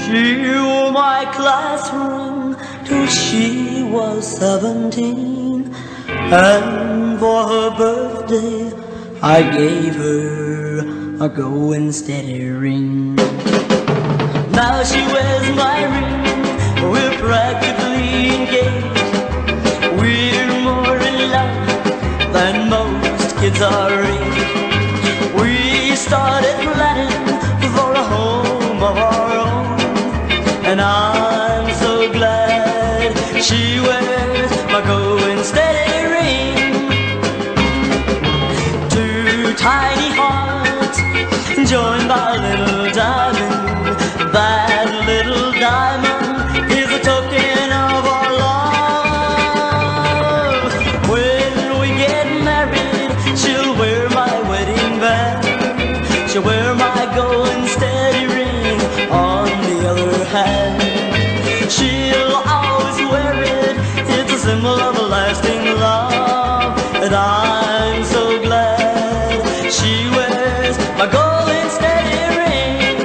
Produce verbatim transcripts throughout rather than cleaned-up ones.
She wore my classroom till she was seventeen, and for her birthday I gave her a going steady ring. Now she wears my ring, we're practically engaged. We're more in love than most kids our age. We started planning for a home of our own, and I'm so glad she wears my going steady ring. Two tiny hearts joined by a little diamond. That little diamond is a token of our love. When we get married, she'll wear my wedding band. She'll wear my going steady ring on the other hand. She'll always wear it, it's a symbol of a lasting love. And I'm so glad she wears my going steady ring.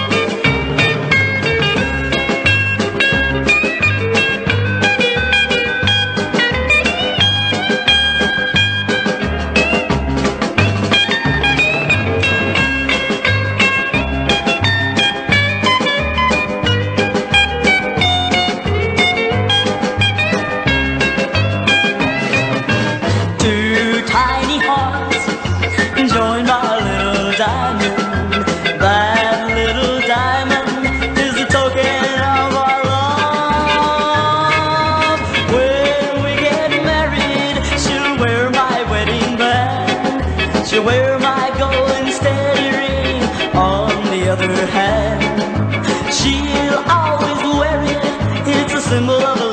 Tiny hearts joined by a little diamond. That little diamond is the token of our love. When we get married, she'll wear my wedding band. She'll wear my going steady ring on the other hand. She'll always wear it, it's a symbol of